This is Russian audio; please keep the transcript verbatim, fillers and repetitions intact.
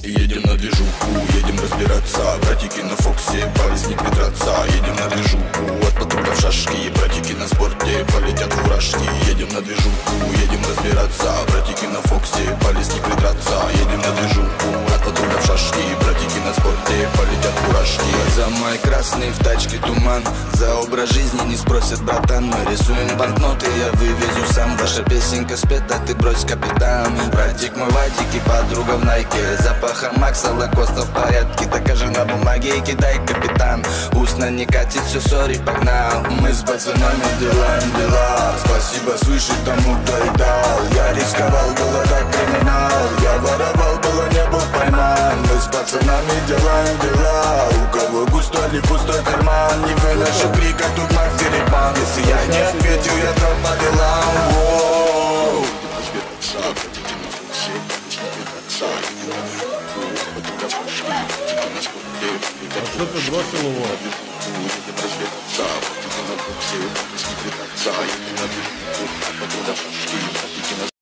Едем на движуху, едем разбираться. Братики на Фоксе, пались не придраться. Едем на движуху, от патруля в шашки. Братики на спорте, полетят фуражки. Едем на движуху, едем разбираться. Братики на Фоксе, пались не придраться. Едем на движуху, от патруля в шашки. Братики на спорте, полетят фуражки. За мой красный в тачке туман. За образ жизни не спросят, братан. Мы рисуем банкноты, я вывезу сам. Ваша песенка спета, ты брось, капитан. Братик мой Вадик и подруга в найке. Запаха Макса, Лакоста в порядке. Докажи на бумаге и кидай, капитан. Устно не катит, все, сори, погнал. Мы с пацанами делаем дела. Спасибо свыше тому, кто и дал. Я рисковал, было так криминал. Я воровал, было не был пойман. Мы с пацанами делаем дела. У кого густой или пустой карман. Не выношу крика, тут маг деребан. Если я не ответил, я драл по делам. Воу. А что ты бросил его?